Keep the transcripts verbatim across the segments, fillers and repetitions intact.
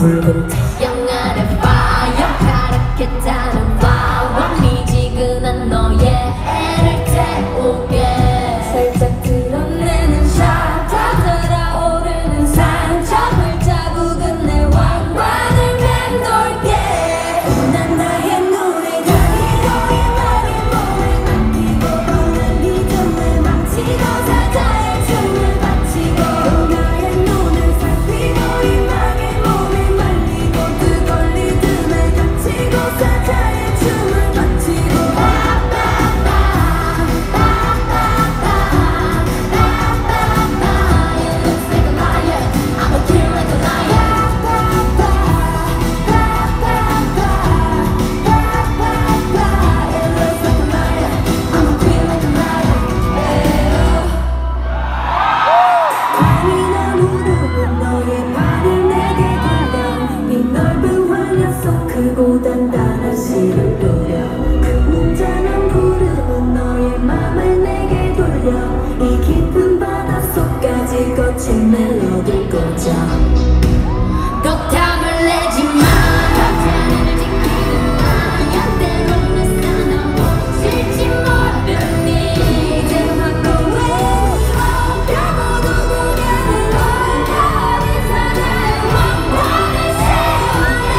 붉은 태양 아래 fire 가득했다는 flower 미지근한 너의 애를 태우게 살짝 드러내는 샷 타들어오르는 산처물 자국은 내 왕관을 맴돌게 난 나의 눈을 가리고 이 맘의 몸을 맡기고 뻔한 리듬을 망치고 사자의 춤을 바치고 나의 눈을 살피고 이 맘의 몸을 말리고 뜨거운 리듬을 갇히고 사자의 춤을 바치고 크고 단단한 씨를 뿌려 그 문자는 부르는 너의 맘을 내게 돌려 이 깊은 바닷속까지 거친 멜로디 꽂아 덕담을 내지마 자리를 지키는 나야 때로는 사나워 질지 모르니 이제 확고 외로워 별보도 구별을 어려운 사나의 왕관을 세워내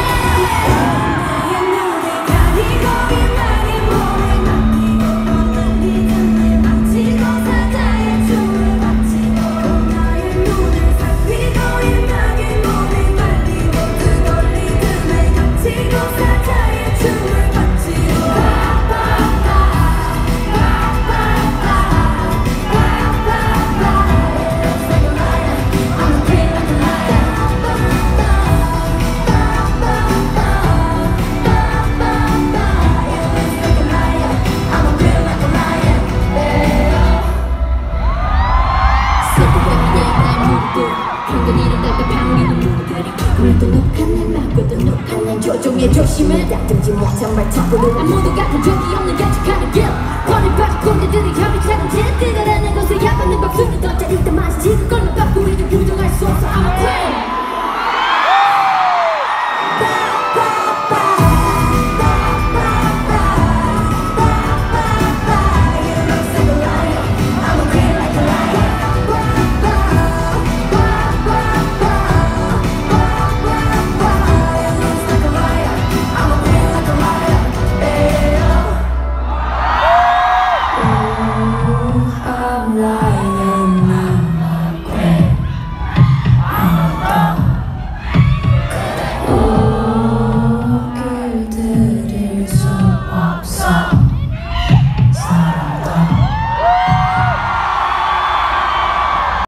오늘도 녹한 날 맞고도 녹한 날 조종해 조심해 다듬지 못한 말타고는 아무도 같은 적이 없는 야직하는 길 거리 빠진 꼰대들이 혀를 차는 짓들이라는 것을 야받는 박수는 더 짜릿한 맛이 지금 걸면 받고 이를 부정할 수 없어 I'm a queen 수 없어